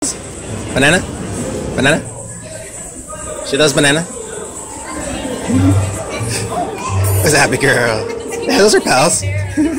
Banana? Banana? She loves banana? Who's a happy girl? Yeah, those are pals.